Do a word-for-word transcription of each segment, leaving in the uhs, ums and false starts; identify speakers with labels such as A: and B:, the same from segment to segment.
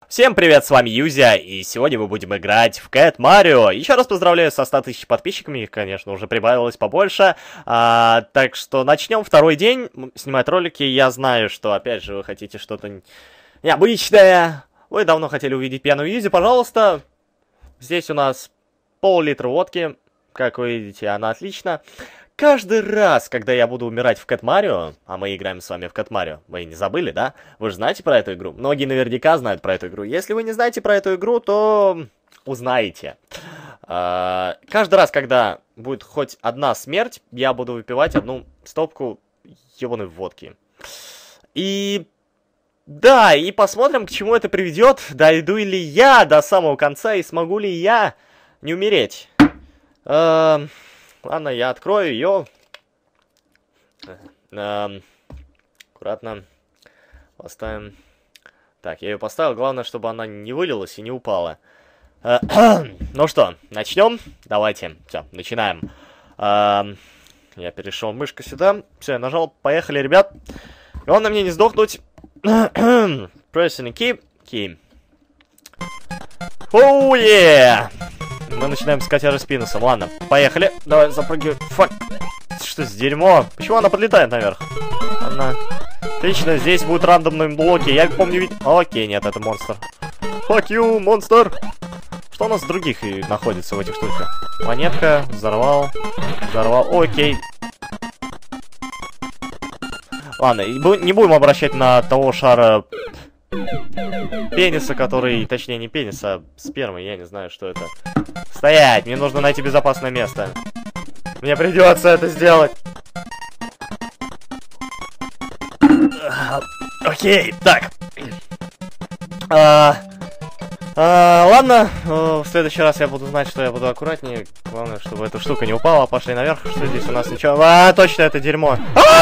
A: Всем привет, с вами Юзя, и сегодня мы будем играть в Cat Mario. Еще раз поздравляю со ста тысяч подписчиками, их, конечно, уже прибавилось побольше. А, так что начнем второй день снимать ролики. Я знаю, что, опять же, вы хотите что-то необычное. Вы давно хотели увидеть пьяную Юзи, пожалуйста. Здесь у нас пол-литра водки, как вы видите, она отлично. Каждый раз, когда я буду умирать в Cat Mario, а мы играем с вами в Cat Mario, вы не забыли, да? Вы же знаете про эту игру? Многие наверняка знают про эту игру. Если вы не знаете про эту игру, то узнаете. А, каждый раз, когда будет хоть одна смерть, я буду выпивать одну стопку ебаной водки. И... да, и посмотрим, к чему это приведет. Дойду ли я до самого конца и смогу ли я не умереть. А... Ладно, я открою ее. Эм, аккуратно поставим. Так, я ее поставил. Главное, чтобы она не вылилась и не упала. Э, ну что, начнем? Давайте. Все, начинаем. Эм, я перешел мышкой сюда. Все, я нажал. Поехали, ребят. Главное мне не сдохнуть. Pressing key. Key. Оу, oh, yeah! Мы начинаем с котяры Спинусом. Ладно, поехали. Давай, запрыгивай. Фак. Что за дерьмо? Почему она подлетает наверх? Она... Отлично, здесь будут рандомные блоки. Я помню ведь... Окей, нет, это монстр. Fuck you, монстр! Что у нас других и находится в этих штуках? Монетка, взорвал. Взорвал. Окей. Ладно, не будем обращать на того шара... пениса, который... Точнее, не пениса, а спермы. Я не знаю, что это. Стоять! Мне нужно найти безопасное место. Мне придется это сделать. Окей, так. А, а, ладно, в следующий раз я буду знать, что я буду аккуратнее. Главное, чтобы эта штука не упала. Пошли наверх. Что здесь у нас? Ничего. А, точно, это дерьмо.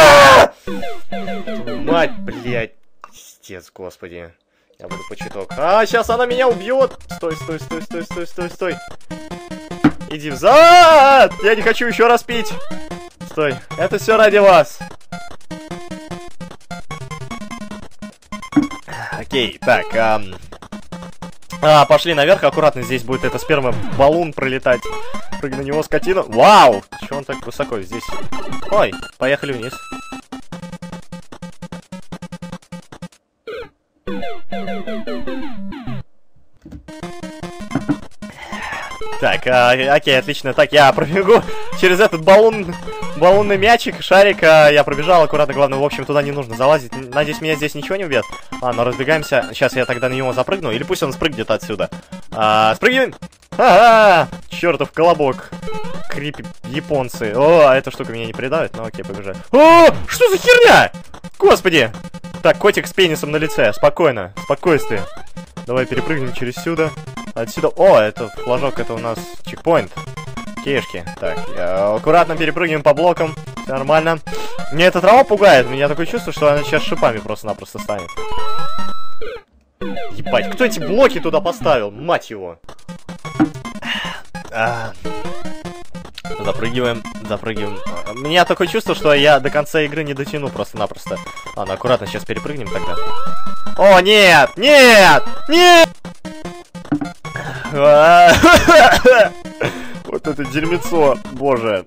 A: Мать, блядь. Пиздец, господи. Я буду почиток. А, сейчас она меня убьет! Стой, стой, стой, стой, стой, стой, стой. Иди взад! Я не хочу еще раз пить. Стой. Это все ради вас. Окей, так. Ам... А, пошли наверх. Аккуратно, здесь будет эта сперма баллон пролетать. Прыгай на него, скотина. Вау! Чего он так высоко здесь? Ой, поехали вниз. Так, а, окей, отлично. Так, я пробегу через этот баллон, баллонный мячик, шарик. А, я пробежал аккуратно. Главное, в общем, туда не нужно залазить. Надеюсь, меня здесь ничего не убьет. Ладно, разбегаемся. Сейчас я тогда на него запрыгну. Или пусть он спрыгнет отсюда. А, спрыгиваем. А-а-а! Чертов колобок. Крипи японцы. О, эта штука меня не придавит. Ну окей, побежали. О, что за херня? Господи. Так, котик с пенисом на лице. Спокойно. Спокойствие. Давай перепрыгнем через сюда. Отсюда... О, это флажок, это у нас чекпоинт. Кешки. Так, я... аккуратно перепрыгиваем по блокам. Все нормально. Мне эта трава пугает. У меня такое чувство, что она сейчас шипами просто-напросто станет. Ебать, кто эти блоки туда поставил? Мать его. А... Запрыгиваем, запрыгиваем. У меня такое чувство, что я до конца игры не дотяну просто-напросто. Ладно, аккуратно сейчас перепрыгнем тогда. О, нет! Нет! Нет! Вот это дерьмецо, боже.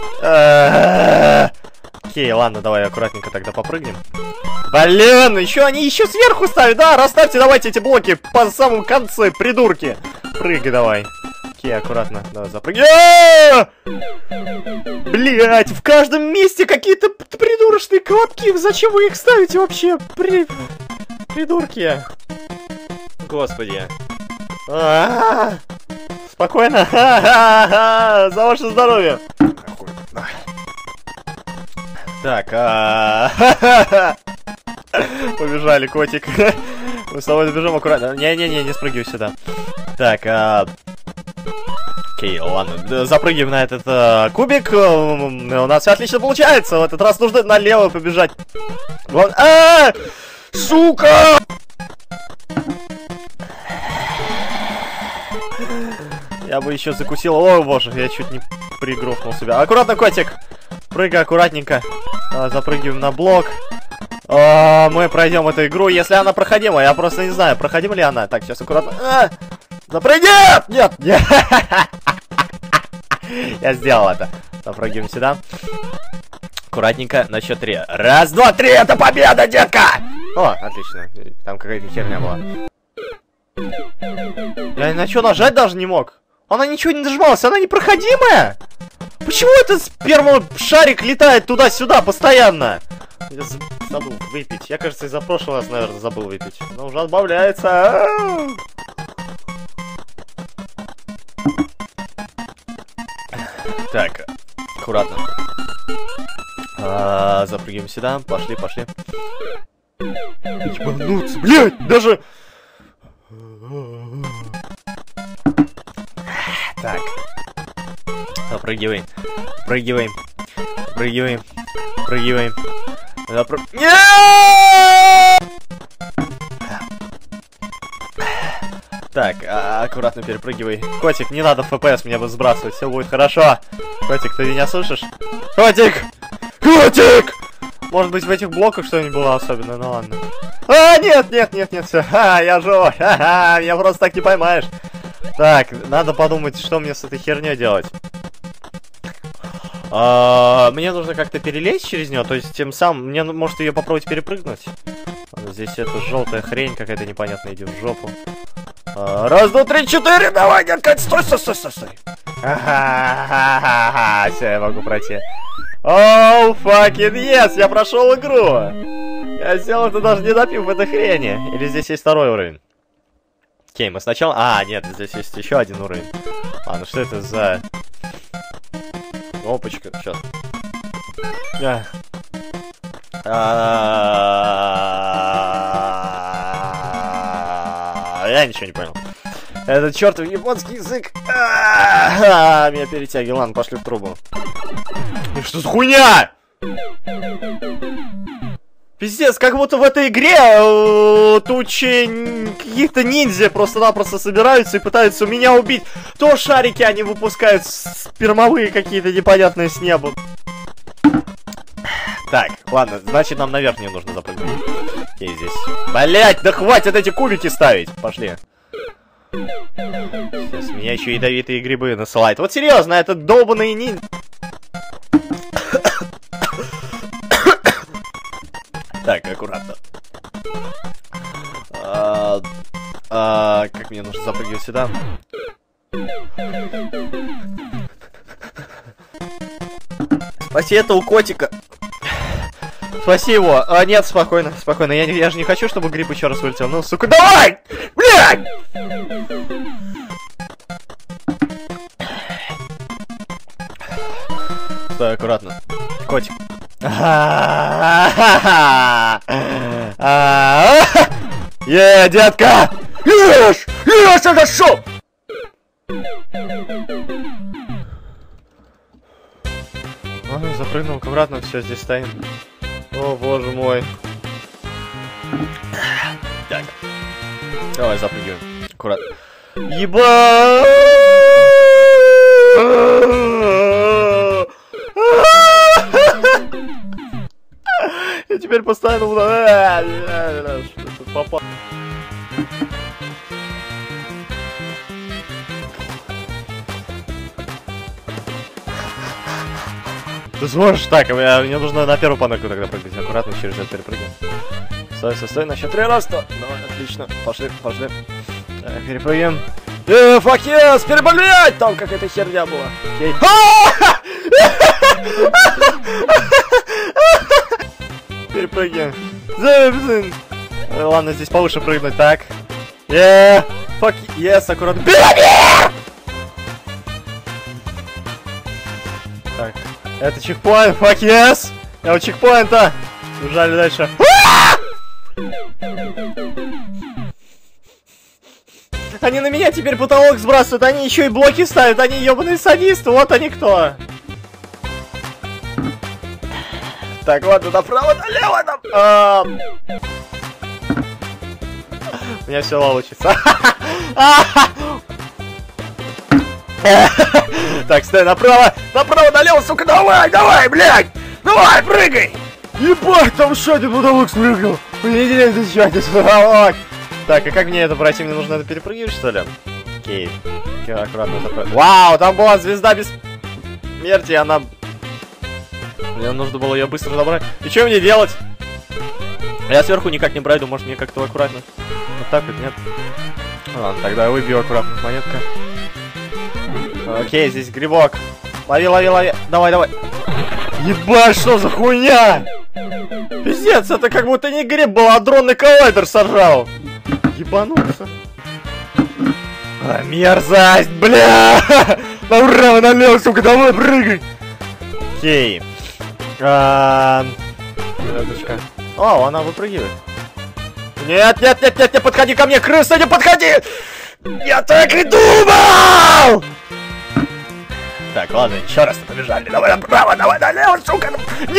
A: Окей, ладно, давай аккуратненько тогда попрыгнем. Блин, еще они еще сверху ставят, да? Расставьте давайте эти блоки по самому концу, придурки. Прыгай давай. Окей, аккуратно, давай запрыгнем. Блять, в каждом месте какие-то придурочные колобки. Зачем вы их ставите вообще? При... Придурки. Господи. А-а-а! Спокойно. А-а-а! За ваше здоровье. Так, а побежали, котик. Мы с тобой добежим аккуратно. Не-не-не, не спрыгивай сюда. Так, а окей, ладно. Запрыгиваем на этот а, кубик. У нас все отлично получается. В этот раз нужно налево побежать. А-а-а! Сука! Я бы еще закусил. О, боже, я чуть не пригрохнул себя. Аккуратно, котик. Прыгай аккуратненько. А, запрыгиваем на блок. А, мы пройдем эту игру, если она проходима. Я просто не знаю, проходима ли она. Так, сейчас аккуратно. А! Запрыгни! Нет! Нет! Я сделал это. Запрыгиваем сюда. Аккуратненько, на счет три. Раз, два, три, это победа, детка! О, отлично. Там какая-то херня была. Я на что нажать даже не мог. Она ничего не нажималась, она непроходимая! Почему этот сперма шарик летает туда-сюда постоянно? Я забыл выпить. Я, кажется, из-за прошлого раз, наверное, забыл выпить. Но уже отбавляется. Так, аккуратно. А, запрыгиваем сюда. Пошли, пошли. Ебануться, блядь, даже... Так. Запрыгиваем. Прыгиваем. Прыгиваем. Прыгиваем. Запры... Нет! Так, а, аккуратно перепрыгивай. Котик, не надо эф пи эс меня бы сбрасывать, все будет хорошо. Котик, ты меня слышишь? Котик! Котик! Может быть, в этих блоках что-нибудь было особенное, ну ладно. А, нет, нет, нет, нет, все. Ха, я живой. Ха-ха, меня просто так не поймаешь. Так, надо подумать, что мне с этой херней делать. А, мне нужно как-то перелезть через нее, то есть тем самым, мне может ее попробовать перепрыгнуть. Здесь эта желтая хрень какая-то непонятная идет в жопу. А, раз, два, три, четыре, давай, детка, стой, стой, стой, стой, стой. Ха-ха-ха-ха, все, я могу пройти. Оу, fucking yes, я прошел игру. Я сделал это даже не допив в этой хрени. Или здесь есть второй уровень? Окей, мы сначала... А, нет, здесь есть еще один уровень. А, ну что это за... Опачка, сейчас. Я ничего не понял. Этот чертов японский язык. Меня перетягивал. Ладно, пошли в трубу. Что за хуйня? Пиздец, как будто в этой игре э, тучи каких-то ниндзя просто-напросто собираются и пытаются меня убить. То шарики они выпускают спермовые какие-то непонятные с неба. Так, ладно, значит нам наверх не нужно запрыгнуть. И здесь. Блять, да хватит эти кубики ставить. Пошли. Сейчас меня еще ядовитые грибы насылают. Вот серьезно, этот долбаный ниндзя. Так, аккуратно. А, а, как мне нужно запрыгивать сюда? Спаси этого котика. Спаси его. А, нет, спокойно, спокойно. Я, я же не хочу, чтобы гриб еще раз вылетел. Ну, сука, давай! Блядь! Стой, аккуратно. Котик. Е, детка! Ешь! Ешь, это шо? Ой, запрыгнул аккуратно, все, здесь стоим. О, боже мой. Так. Давай, запрыгиваем. Аккуратно. Еба! Я теперь постоянно буду... Что-то попал. Ты сможешь? Так, мне нужно на первую панельку тогда прыгать. Аккуратно через это перепрыгнем. Стой, стой, стой, на счет три раз. Давай, отлично. Пошли, пошли. Так, перепрыгнем. Э, fuck yes, переболеть! Там какая-то херня была. Окей. Перепрыгиваем. Ладно, здесь повыше прыгнуть. Так. Еее. Fuck yes, аккуратно. Так. Это чекпоинт. Fuck yes. Я у чекпоинта. Бежали дальше. Они на меня теперь потолок сбрасывают. Они еще и блоки ставят. Они ебаные садисты. Вот они кто. Так, ладно, направо, налево, там. А... У меня все получится. Так, стой, направо, направо, налево, сука, давай, давай, блядь! Давай, прыгай! Ебать, там еще один потолок спрыгнул. Блин, еще один потолок. Так, а как мне это пройти? Мне нужно это перепрыгивать, что ли? Окей. Окей, аккуратно запрыгивать. Вау, там была звезда без смерти, она... Мне нужно было ее быстро забрать. И что мне делать? Я сверху никак не пройду, может мне как-то аккуратно. Вот так вот, нет? Ладно, тогда я выбью аккуратно монетка. Окей, здесь грибок. Лови, лови, лови. Давай, давай. Ебать, что за хуйня? Пиздец, это как будто не гриб был, а дронный коллайдер сожрал. Ебанулся. А, мерзость, бля! Направо, налево, сука, давай прыгай. Окей. А... О, она выпрыгивает. Нет, нет, нет, нет, не подходи ко мне, крыса, не подходи! Я так и думал! Так, ладно, еще раз побежали. Давай направо, давай налево, сука! Нет!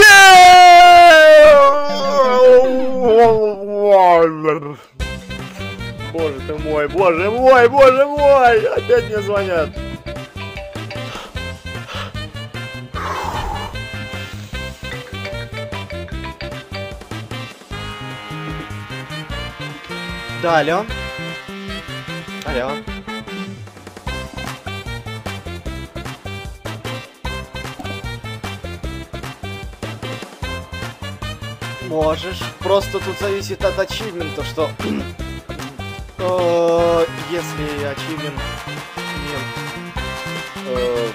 A: Боже ты мой, боже мой, боже мой! Опять мне звонят. Да, алло. Алло. Можешь. Просто тут зависит от ачивмента, что... Если ачивмент... Нет...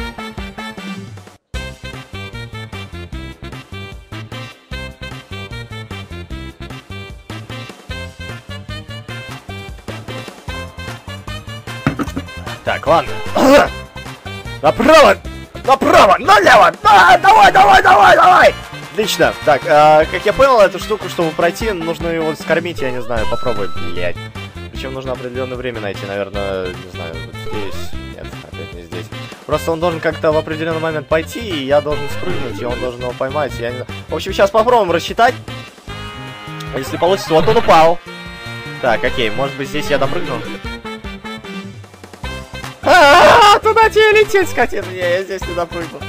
A: Так, ладно. Направо! Направо! Налево! Да, давай, давай, давай, давай! Отлично. Так, э, как я понял, эту штуку, чтобы пройти, нужно его скормить, я не знаю, попробуй, блядь. Причем нужно определенное время найти, наверное, не знаю, вот здесь. Нет, опять не здесь. Просто он должен как-то в определенный момент пойти, и я должен спрыгнуть, и он должен его поймать. Я не знаю. В общем, сейчас попробуем рассчитать. Если получится, вот он упал. Так, окей, может быть здесь я допрыгну. А-а-а, туда тебе лететь, скотина. Не, я здесь не допрыгну.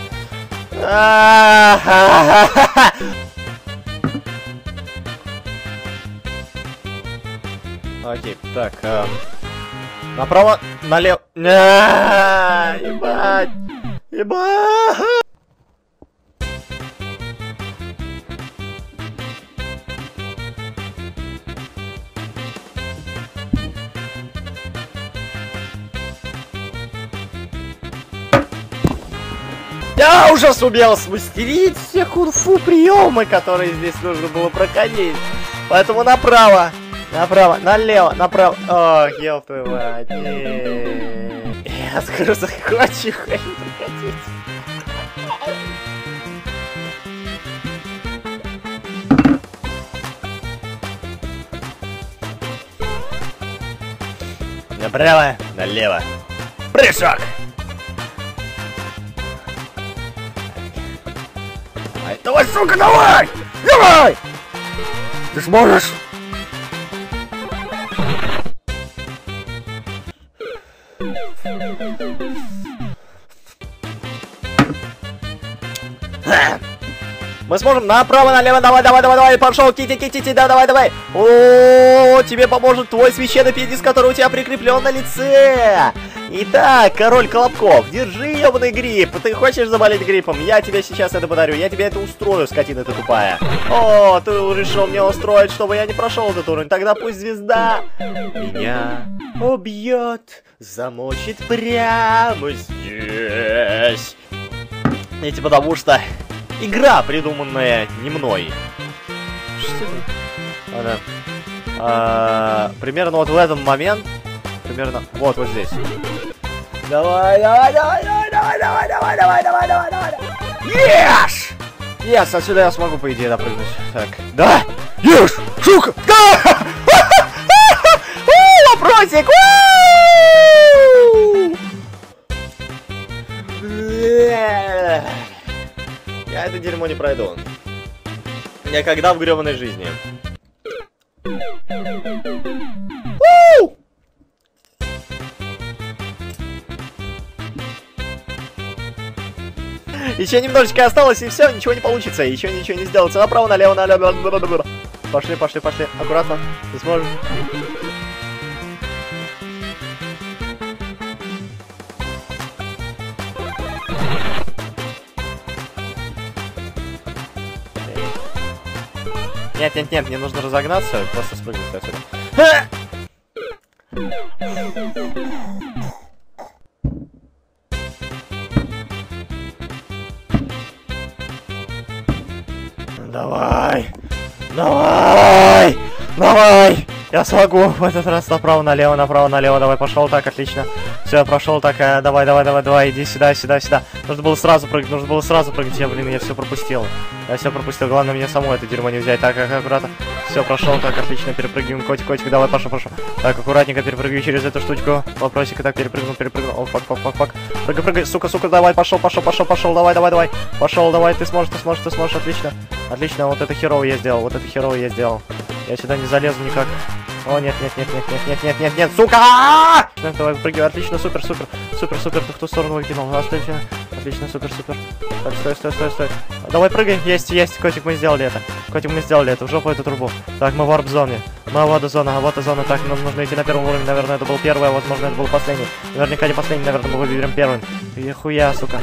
A: Окей, так. Направо, налево. Ебать. Ебать. Я уже сумел смастерить все кунг-фу приемы, которые здесь нужно было проходить. Поэтому направо, направо, налево, направо. О, ел твою мать. Я скажу, захочу проходить. Направо, налево. Прыжок! Давай, сука, давай! Давай! Ты сможешь? Мы сможем направо, налево, давай, давай, давай, давай, пошел, кити, кити, кити, да, давай, давай. О, тебе поможет твой священный пенис, который у тебя прикреплен на лице. Итак, король Колобков, держи, ебаный грипп. Ты хочешь заболеть гриппом? Я тебе сейчас это подарю, я тебе это устрою, скотина ты тупая. О, ты решил мне устроить, чтобы я не прошел этот уровень. Тогда пусть звезда меня убьет, замочит прямо здесь. Эти потому что... Игра, придуманная не мной. Что это? Ладно. А, примерно вот в этот момент. Примерно. Вот, вот здесь. Давай, давай, давай, давай, давай, давай, давай, давай, давай, давай, давай. Ешь! Ес, отсюда я смогу, по идее, допрыгнуть. Так. Да! Ешь! Сука! Да! Вопросик! Я это дерьмо не пройду. Никогда в гребаной жизни. У! Еще немножечко осталось, и все, ничего не получится. Еще ничего не сделается. Направо, налево, налево. Пошли, пошли, пошли. Аккуратно. Ты сможешь. Нет, нет, нет, мне нужно разогнаться, просто спрыгнуть отсюда. Давай! Давай! Давай! Я смогу в этот раз направо, налево, направо, налево. Давай, пошел так, отлично. Все, я прошел так. Э, давай, давай, давай, давай, иди сюда, сюда, сюда. Нужно было сразу прыгнуть, нужно было сразу прыгнуть. Я, блин, я все пропустил. Я все пропустил. Главное, мне саму это дерьмо не взять. Так, как аккуратно. Все, прошел так, отлично. Перепрыгиваем. Котик, котик, давай, пошел, пошел. Так, аккуратненько перепрыгивай через эту штучку. Вопросик, так, перепрыгнул, перепрыгнул. О, фак, фак, фак, фак. Прыгай, прыгай, сука, сука, давай, пошел, пошел, пошел, пошел. Давай, давай, давай. Пошел, давай, ты сможешь, ты сможешь, ты сможешь, отлично. Отлично, вот это херово я сделал, вот это херово я сделал. Я сюда не залезу никак. О, нет, нет, нет, нет, нет, нет, нет, нет, нет, сука! Давай, прыгай, отлично, супер, супер, супер, супер, ты в ту сторону выкинул, отлично, отлично, супер, супер. Так, стой, стой, стой, стой. Давай, прыгай, есть, есть, котик, мы сделали это. Котик, мы сделали это, в жопу эту трубу. Так, мы в варп-зоне, мы в зона, а вот и зона, так, нам нужно идти на первом уровне, наверное, это был первый, а возможно, это был последний. Наверняка не последний, наверное, мы выберем первым. И хуя, сука.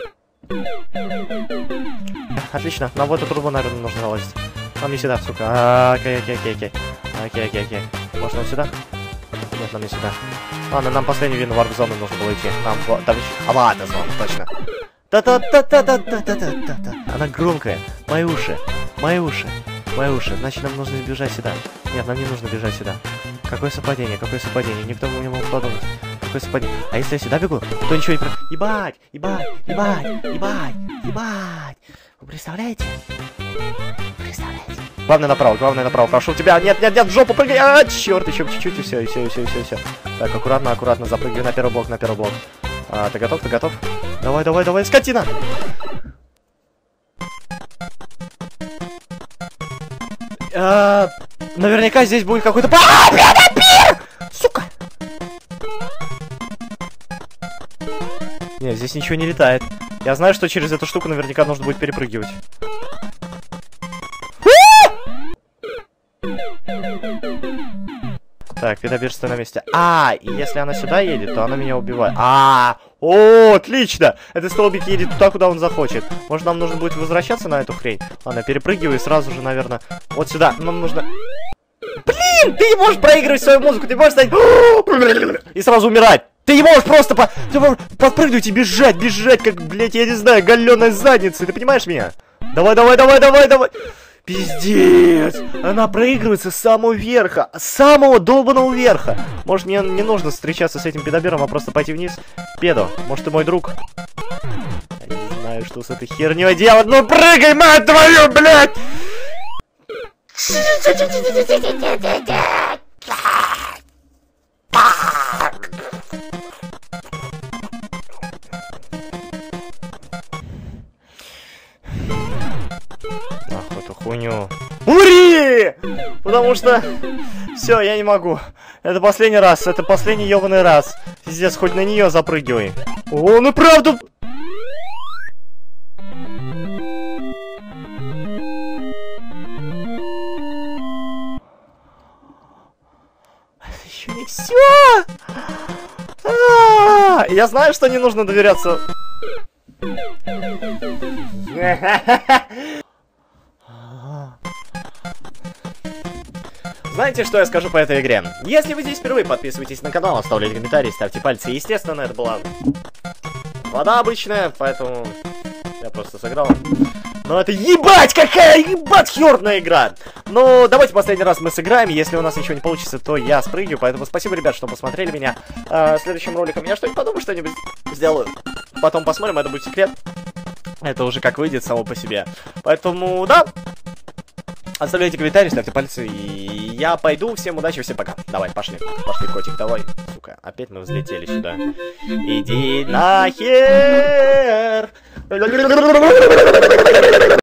A: Отлично, на вот эту трубу, наверное, нужно залазить. Нам не сюда, сука. А, окей, окей, окей, окей. Окей, окей, окей. Может, нам сюда? Нет, нам не сюда. Ладно, нам последний вин варп-зону нужно было идти. Нам... Там еще... А, ладно, зона, точно. Та-та-та-та-та-та-та-та-та. Она громкая. Мои уши. Мои уши. Мои уши. Значит, нам нужно бежать сюда. Нет, нам не нужно бежать сюда. Какое совпадение, какое совпадение. Никто не мог подумать. Какое совпадение. А если я сюда бегу, то ничего не про... Ебать! Ебать! Ебать! Ебать! Ебать! Вы представляете? Представляете? Главное направо, главное направо. Прошу тебя. Нет, нет, нет, в жопу прыгай. А, черт, еще чуть-чуть, и все, и все, и все, и все, и все. Так, аккуратно, аккуратно, запрыгивай на первый блок, на первый блок. А, ты готов, ты готов? Давай, давай, давай, скотина! А, наверняка здесь будет какой-то... А, блядь, пир! Сука! Нет, здесь ничего не летает. Я знаю, что через эту штуку наверняка нужно будет перепрыгивать. Так, педобирство на месте. А, и если она сюда едет, то она меня убивает. А, о, отлично! Этот столбик едет туда, куда он захочет. Может, нам нужно будет возвращаться на эту хрень? Ладно, перепрыгивай сразу же, наверное, вот сюда. Нам нужно... Блин, ты не можешь проигрывать свою музыку, ты можешь стать... И сразу умирать. Ты не можешь просто по... Ты можешь подпрыгнуть и бежать, бежать, как, блядь, я не знаю, галёная задница. Ты понимаешь меня? Давай, давай, давай, давай, давай. Пиздец! Она проигрывается с самого верха, с самого долбаного верха. Может, мне не нужно встречаться с этим педобером, а просто пойти вниз? Педо, может, ты мой друг? Я не знаю, что с этой херней делать. Ну прыгай, мать твою, блядь! Нахуй эту хуйню. Умри! Потому что... Все, я не могу. Это последний раз, это последний ебаный раз. Пиздец, хоть на нее запрыгивай. О, ну правда... Это еще не все! А-а-а! Я знаю, что не нужно доверяться... Знаете, что я скажу по этой игре? Если вы здесь впервые, подписывайтесь на канал, оставляйте комментарии, ставьте пальцы. Естественно, это была вода обычная, поэтому я просто сыграл. Но это ебать, какая ебать херная игра! Ну, давайте последний раз мы сыграем. Если у нас ничего не получится, то я спрыгну. Поэтому спасибо, ребят, что посмотрели меня. А, следующим роликом я что-нибудь подумаю, что-нибудь сделаю. Потом посмотрим, это будет секрет. Это уже как выйдет само по себе. Поэтому, да. Оставляйте комментарии, ставьте пальцы, и я пойду. Всем удачи, всем пока. Давай, пошли. Пошли, котик, давай. Сука, опять мы взлетели сюда. Иди нахер!